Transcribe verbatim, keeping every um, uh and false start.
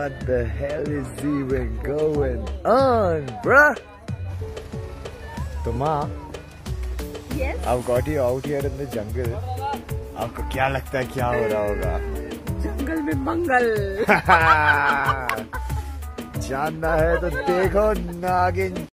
What the hell is even going on, bruh? तो माँ, yes? I've got you out here in the jungle. आपको क्या लगता है क्या हो रहा होगा? जंगल में मंगल। जानना है तो देखो नागिन।